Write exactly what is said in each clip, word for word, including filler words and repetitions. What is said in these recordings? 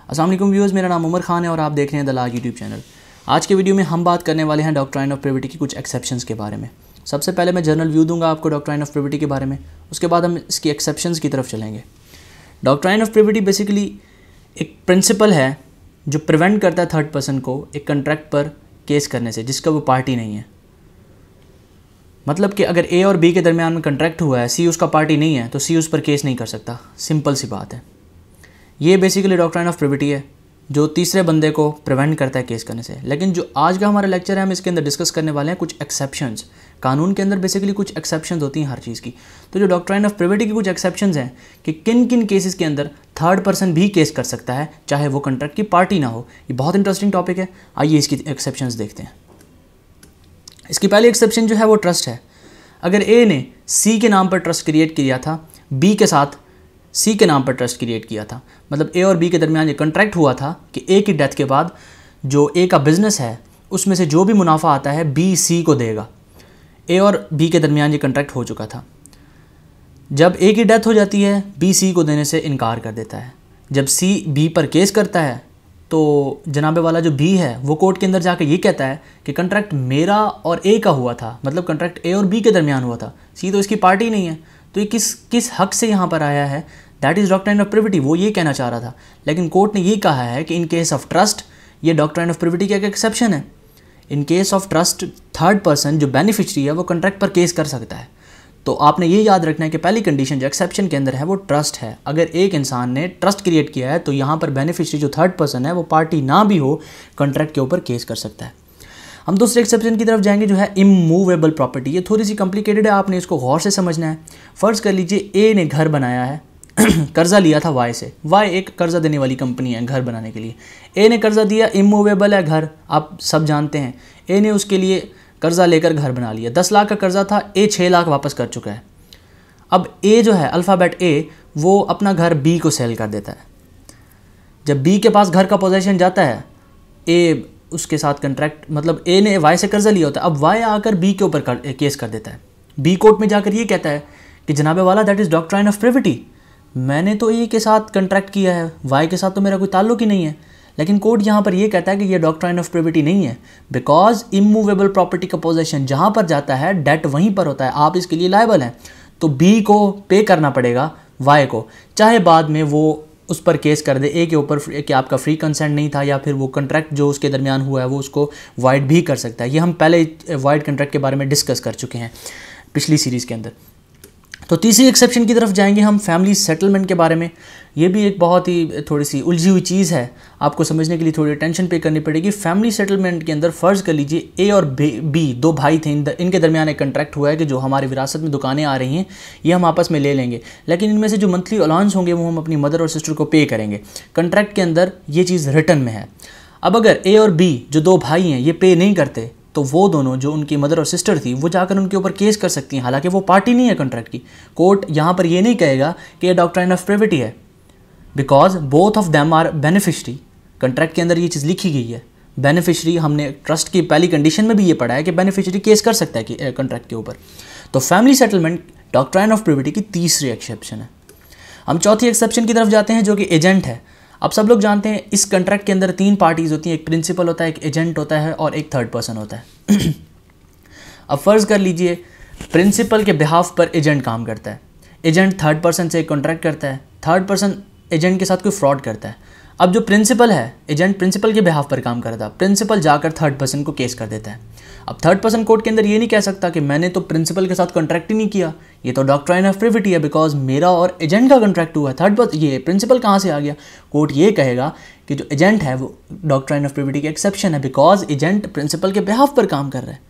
अस्सलाम वालेकुम व्यूअर्स, मेरा नाम उमर खान है और आप देख रहे हैं द लार्ज यूट्यूब चैनल। आज के वीडियो में हम बात करने वाले हैं डॉक्ट्राइन ऑफ प्रिविटी की कुछ एक्सेप्शंस के बारे में। सबसे पहले मैं जनरल व्यू दूंगा आपको डॉक्ट्राइन ऑफ प्रिविटी के बारे में, उसके बाद हम इसकी एक्सेप्शंस की तरफ चलेंगे। डॉक्ट्राइन ऑफ प्रिविटी बेसिकली एक प्रिंसिपल है जो प्रिवेंट करता है थर्ड पर्सन को एक कंट्रैक्ट पर केस करने से जिसका वो पार्टी नहीं है। मतलब कि अगर ए और बी के दरमियान में कंट्रैक्ट हुआ है, सी उसका पार्टी नहीं है, तो सी उस पर केस नहीं कर सकता। सिंपल सी बात है। ये बेसिकली डॉक्ट्राइन ऑफ प्रिविटी है जो तीसरे बंदे को प्रिवेंट करता है केस करने से। लेकिन जो आज का हमारा लेक्चर है, हम इसके अंदर डिस्कस करने वाले हैं कुछ एक्सेप्शंस। कानून के अंदर बेसिकली कुछ एक्सेप्शंस होती हैं हर चीज़ की। तो जो डॉक्ट्राइन ऑफ प्रिविटी की कुछ एक्सेप्शंस हैं कि किन किन केसेस के अंदर थर्ड पर्सन भी केस कर सकता है चाहे वो कंट्रैक्ट की पार्टी ना हो। ये बहुत इंटरेस्टिंग टॉपिक है। आइए इसकी एक्सेप्शंस देखते हैं। इसकी पहली एक्सेप्शन जो है वो ट्रस्ट है। अगर ए ने सी के नाम पर ट्रस्ट क्रिएट किया था, बी के साथ सी के नाम पर ट्रस्ट क्रिएट किया था, मतलब ए और बी के दरमियान ये कॉन्ट्रैक्ट हुआ था कि ए की डेथ के बाद जो ए का बिजनेस है उसमें से जो भी मुनाफा आता है बी सी को देगा। ए और बी के दरमियान ये कॉन्ट्रैक्ट हो चुका था। जब ए की डेथ हो जाती है, बी सी को देने से इनकार कर देता है। जब सी बी पर केस करता है तो जनाबे वाला जो बी है वो कोर्ट के अंदर जाकर ये कहता है कि कॉन्ट्रैक्ट मेरा और ए का हुआ था, मतलब कॉन्ट्रैक्ट ए और बी के दरमियान हुआ था, सी तो इसकी पार्टी नहीं है। तो ये किस किस हक से यहाँ पर आया है? That is doctrine of privity. वो ये कहना चाह रहा था, लेकिन कोर्ट ने ये कहा है कि इन केस ऑफ ट्रस्ट ये डॉक्ट्राइन ऑफ प्रिविटी का एक एक्सेप्शन है। In case of trust third person जो बेनिफिशरी है वो कॉन्ट्रैक्ट पर केस कर सकता है। तो आपने ये याद रखना है कि पहली कंडीशन जो एक्सेप्शन के अंदर है वो ट्रस्ट है। अगर एक इंसान ने ट्रस्ट क्रिएट किया है तो यहाँ पर बेनिफिशरी जो थर्ड पर्सन है वो पार्टी ना भी हो, कॉन्ट्रैक्ट के ऊपर केस कर सकता है। हम दूसरे एक्सेप्शन की तरफ जाएंगे जो है इमूवेबल प्रॉपर्टी। ये थोड़ी सी कॉम्प्लिकेटेड है, आपने इसको गौर से समझना है। फ़र्ज़ कर लीजिए ए ने घर बनाया है, कर्ज़ा लिया था वाई से। वाई एक कर्ज़ा देने वाली कंपनी है घर बनाने के लिए। ए ने कर्ज़ा दिया, इमूवेबल है घर, आप सब जानते हैं। ए ने उसके लिए कर्ज़ा लेकर घर बना लिया। दस लाख का कर्ज़ा था, ए छः लाख वापस कर चुका है। अब ए जो है अल्फ़ाबेट ए वो अपना घर बी को सेल कर देता है। जब बी के पास घर का पोजेशन जाता है, ए उसके साथ कंट्रैक्ट, मतलब ए ने वाई से कर्ज़ा लिया होता है, अब वाई आकर बी के ऊपर कर, केस कर देता है। बी कोर्ट में जाकर ये कहता है कि जनाबे वाला that is doctrine of privity, मैंने तो ए के साथ कंट्रैक्ट किया है, वाई के साथ तो मेरा कोई ताल्लुक ही नहीं है। लेकिन कोर्ट यहाँ पर ये कहता है कि ये डॉक्ट्राइन ऑफ प्रिविटी नहीं है, बिकॉज इमूवेबल प्रॉपर्टी का पोजेशन जहाँ पर जाता है डेट वहीं पर होता है, आप इसके लिए लायबल हैं। तो बी को पे करना पड़ेगा वाई को, चाहे बाद में वो उस पर केस कर दे ए के ऊपर कि आपका फ्री कंसेंट नहीं था, या फिर वो कंट्रैक्ट जो उसके दरमियान हुआ है वो उसको वाइड भी कर सकता है। ये हम पहले वाइड कंट्रैक्ट के बारे में डिस्कस कर चुके हैं पिछली सीरीज़ के अंदर। तो तीसरी एक्सेप्शन की तरफ जाएंगे हम, फैमिली सेटलमेंट के बारे में। ये भी एक बहुत ही थोड़ी सी उलझी हुई चीज़ है, आपको समझने के लिए थोड़ी टेंशन पे करनी पड़ेगी। फैमिली सेटलमेंट के अंदर फ़र्ज़ कर लीजिए ए और बी दो भाई थे, इनके दरमियान एक कंट्रैक्ट हुआ है कि जो हमारी विरासत में दुकानें आ रही हैं ये हम आपस में ले लेंगे, लेकिन इनमें से जो मंथली अलाउंस होंगे वो हम अपनी मदर और सिस्टर को पे करेंगे। कंट्रैक्ट के अंदर ये चीज़ रिटर्न में है। अब अगर ए और बी जो दो भाई हैं ये पे नहीं करते तो वो दोनों जो उनकी मदर और सिस्टर थी वो जाकर उनके ऊपर केस कर सकती हैं, हालांकि वो पार्टी नहीं है कंट्रैक्ट की। कोर्ट यहाँ पर ये नहीं कहेगा कि ये डॉक्ट्राइन ऑफ प्रिविटी है, because both of them are beneficiary. Contract के अंदर ये चीज़ लिखी गई है। बेनिफिशरी हमने ट्रस्ट की पहली कंडीशन में भी ये पढ़ा है कि बेनिफिशरी केस कर सकता है कि कंट्रैक्ट के ऊपर। तो family settlement doctrine of privity की तीसरी एक्सेप्शन है। हम चौथी एक्सेप्शन की तरफ जाते हैं जो कि एजेंट है। अब सब लोग जानते हैं इस कंट्रैक्ट के अंदर तीन पार्टीज़ होती हैं, एक प्रिंसिपल होता है, एक एजेंट होता है और एक थर्ड पर्सन होता है। अब फ़र्ज़ कर लीजिए प्रिंसिपल के बिहाफ पर एजेंट काम करता है। एजेंट थर्ड पर्सन से कॉन्ट्रैक्ट करता है, थर्ड पर्सन एजेंट के साथ कोई फ्रॉड करता है। अब जो प्रिंसिपल है, एजेंट प्रिंसिपल के बिहाफ पर काम करता है, प्रिंसिपल जाकर थर्ड पर्सन को केस कर देता है। अब थर्ड पर्सन कोर्ट के अंदर ये नहीं कह सकता कि मैंने तो प्रिंसिपल के साथ कॉन्ट्रैक्ट ही नहीं किया, ये तो डॉक्ट्राइन ऑफ प्रिविटी है, बिकॉज मेरा और एजेंट का कॉन्ट्रैक्ट हुआ है, थर्ड पर्सन ये प्रिंसिपल कहाँ से आ गया? कोर्ट ये कहेगा कि जो एजेंट है वो डॉक्ट्राइन ऑफ प्रिविटी की एक्सेप्शन है, बिकॉज एजेंट प्रिंसिपल के बिहाफ पर काम कर रहा है।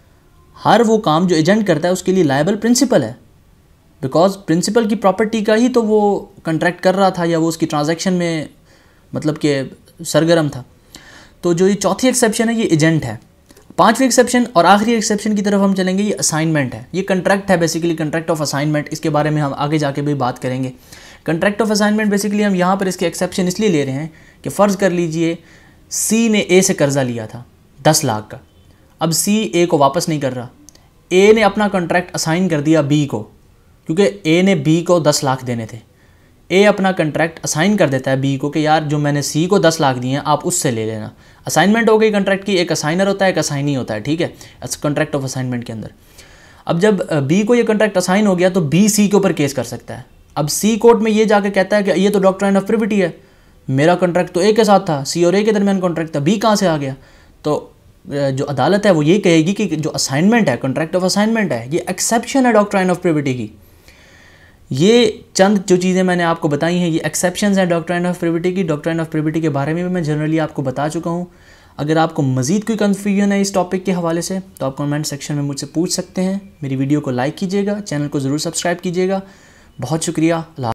हर वो काम जो एजेंट करता है उसके लिए लायबल प्रिंसिपल है, बिकॉज प्रिंसिपल की प्रॉपर्टी का ही तो वो कॉन्ट्रैक्ट कर रहा था या वो उसकी ट्रांजैक्शन में मतलब कि सरगर्म था। तो जो ये चौथी एक्सेप्शन है ये एजेंट है। पांचवी एक्सेप्शन और आखिरी एक्सेप्शन की तरफ हम चलेंगे, ये असाइनमेंट है। ये कंट्रैक्ट है बेसिकली, कंट्रैक्ट ऑफ असाइनमेंट। इसके बारे में हम आगे जाके भी बात करेंगे। कंट्रैक्ट ऑफ असाइनमेंट बेसिकली हम यहाँ पर इसके एक्सेप्शन इसलिए ले रहे हैं कि फ़र्ज़ कर लीजिए सी ने ए से कर्ज़ा लिया था दस लाख का, अब सी ए को वापस नहीं कर रहा, ए ने अपना कॉन्ट्रैक्ट असाइन कर दिया बी को, क्योंकि ए ने बी को दस लाख देने थे। ए अपना कंट्रैक्ट असाइन कर देता है बी को कि यार जो मैंने सी को दस लाख दिए हैं आप उससे ले लेना। असाइनमेंट हो गई कंट्रैक्ट की, एक असाइनर होता है एक असाइनी होता है, ठीक है, कंट्रैक्ट ऑफ असाइनमेंट के अंदर। अब जब बी को ये कंट्रैक्ट असाइन हो गया तो बी सी के ऊपर केस कर सकता है। अब सी कोर्ट में ये जाके कहता है कि ये तो डॉक्ट्राइन ऑफ प्रिविटी है, मेरा कंट्रैक्ट तो ए के साथ था, सी और ए के दरमियान कंट्रैक्ट था, बी कहाँ से आ गया। तो जो अदालत है वो ये कहेगी कि जो असाइनमेंट है, कंट्रैक्ट ऑफ असाइनमेंट है, ये एक्सेप्शन है डॉक्ट्राइन ऑफ प्रिविटी की। ये चंद जो चीज़ें मैंने आपको बताई हैं ये एक्सेप्शंस हैं डॉक्ट्राइन ऑफ प्रिविटी की। डॉक्ट्राइन ऑफ प्रिविटी के बारे में भी मैं जनरली आपको बता चुका हूँ। अगर आपको मज़ीद कोई कन्फ्यूजन है इस टॉपिक के हवाले से तो आप कमेंट सेक्शन में मुझसे पूछ सकते हैं। मेरी वीडियो को लाइक कीजिएगा, चैनल को ज़रूर सब्सक्राइब कीजिएगा। बहुत शुक्रिया।